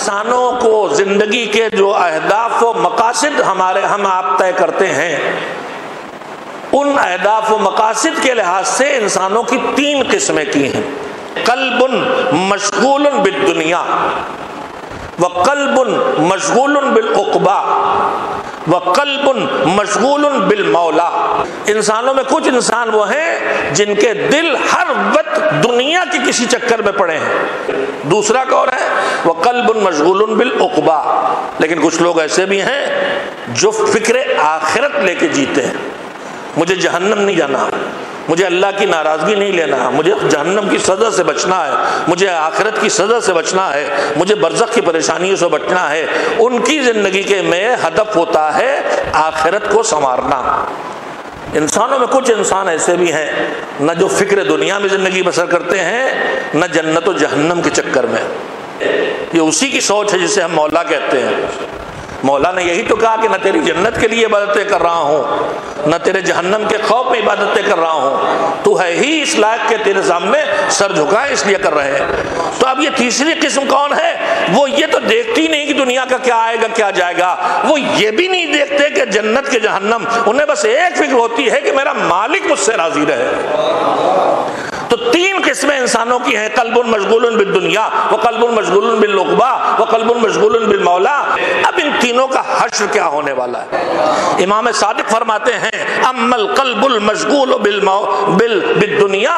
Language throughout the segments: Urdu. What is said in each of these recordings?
انسانوں کو زندگی کے جو اہداف و مقاصد ہم آپ طے کرتے ہیں، ان اہداف و مقاصد کے لحاظ سے انسانوں کی 3 قسمیں کی ہیں۔ قلب مشغول بالدنیا، وقلب مشغول بالعقبہ، وقلب مشغول بالمولا۔ انسانوں میں کچھ انسان وہ ہیں جن کے دل ہر وقت دنیا کی کسی چکر میں پڑے ہیں۔ دوسرا کون ہے؟ وقلب مشغول بالعقبہ۔ لیکن کچھ لوگ ایسے بھی ہیں جو فکر آخرت لے کے جیتے ہیں۔ مجھے جہنم نہیں جانا، مجھے اللہ کی ناراضگی نہیں لینا، مجھے جہنم کی سزا سے بچنا ہے، مجھے آخرت کی سزا سے بچنا ہے، مجھے برزخ کی پریشانیوں سے بچنا ہے۔ ان کی زندگی کے میں ہدف ہوتا ہے آخرت کو سنوارنا۔ انسانوں میں کچھ انسان ایسے بھی ہیں نہ جو فکر دنیا میں زندگی بسر کرتے ہیں، نہ جنت و جہنم کے چکر میں۔ یہ اسی کی سوچ ہے جسے ہم مولا کہتے ہیں۔ مولا نے یہی تو کہا کہ نہ تیری جنت کے لیے عبادتیں کر رہا ہوں، نہ تیرے جہنم کے خوف میں عبادتیں کر رہا ہوں، تو ہے ہی اس لائق کے تیرے سامنے سر جھکائے اس لیے کر رہے ہیں۔ تو اب یہ تیسری قسم کون ہے؟ وہ یہ تو دیکھتی نہیں کہ دنیا کا کیا آئے گا کیا جائے گا، وہ یہ بھی نہیں دیکھتے کہ جنت کے جہنم، انہیں بس ایک فکر ہوتی ہے کہ میرا مالک مجھ سے راضی رہے۔ تو 3 قسمیں انسانوں کی ہیں، قلب مشغول بالدنیا، وقلب مشغول بالعقبہ، وقلب مشغول بالمولا۔ اب ان تینوں کا حشر کیا ہونے والا ہے؟ امام صادق فرماتے ہیں اما القلب المشغول بالدنیا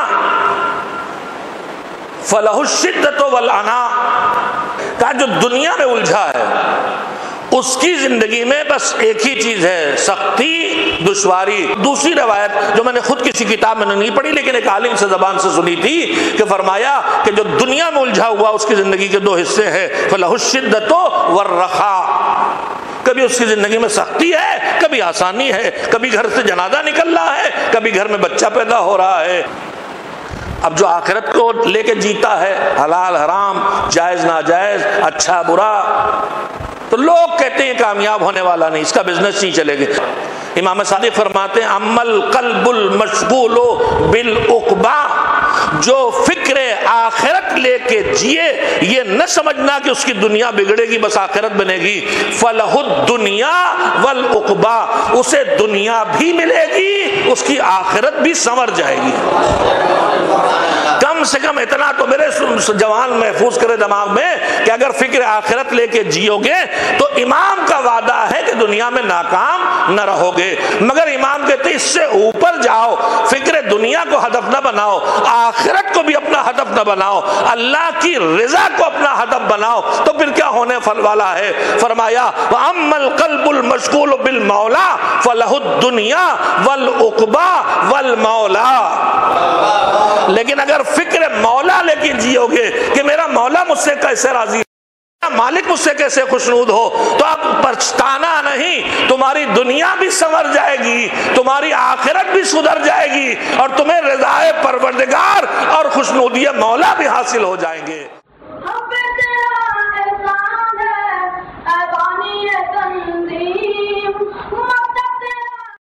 فلہ الشدۃ والعناء، کہا جو دنیا میں الجھا ہے اس کی زندگی میں بس ایک ہی چیز ہے، سختی، دشواری۔ دوسری روایت جو میں نے خود کسی کتاب میں نہیں پڑھی لیکن ایک عالم سے زبان سے سنی تھی کہ فرمایا کہ جو دنیا میں الجھا ہوا اس کی زندگی کے 2 حصے ہیں، فلہ الشدۃ والرخاء۔ کبھی اس کی زندگی میں سختی ہے، کبھی آسانی ہے، کبھی گھر سے جنازہ نکل رہا ہے، کبھی گھر میں بچہ پیدا ہو رہا ہے۔ اب جو آخرت کو لے کے جیتا ہے، حلال حرام، جائز ناجائز، اچھا برا، تو لوگ کہتے ہیں کامیاب ہونے والا نہیں، اس کا بزنس نہیں چلے گا۔ امام صادق فرماتے ہیں اما القلب المشغول بالعقبہ، جو فکر آخرت لے کے جیے، یہ نہ سمجھنا کہ اس کی دنیا بگڑے گی بس آخرت بنے گی، فلہ الدنیا والعقبہ، اسے دنیا بھی ملے گی، اس کی آخرت بھی سنور جائے گی۔ کم سے کم اتنا تو میرے جوان محفوظ کرے دماغ میں کہ اگر فکر آخرت لے کے جیو گے تو امام کا وعدہ ہے کہ دنیا میں ناکام نہ رہو گے، مگر امام کہتے اس سے اوپر جاؤ، فکر دنیا کو ہدف نہ بناؤ، آخرت کو بھی اپنا ہدف نہ بناؤ، اللہ کی رضا کو اپنا ہدف بناؤ، تو پھر کیا ہونے والا ہے؟ فرمایا وَأَمَّا الْقَلْبُ الْمَشْغُولُ بِالْمَوْلَى فَلَهُ الدُّنْيَا وَالْعُقْبَى وَالْمَوْلَى۔ لیکن اگر فکر مولا لے کے جیو گے کہ میرا مولا مجھ سے کیسے راضی، مالک مجھ سے کیسے خوشنود ہو، تو اب پچھتانا نہیں، تمہاری دنیا بھی سنور جائے گی، تمہاری آخرت بھی سدھر جائے گی، اور تمہیں رضائے پروردگار اور خوشنودی مولا بھی حاصل ہو جائیں گے۔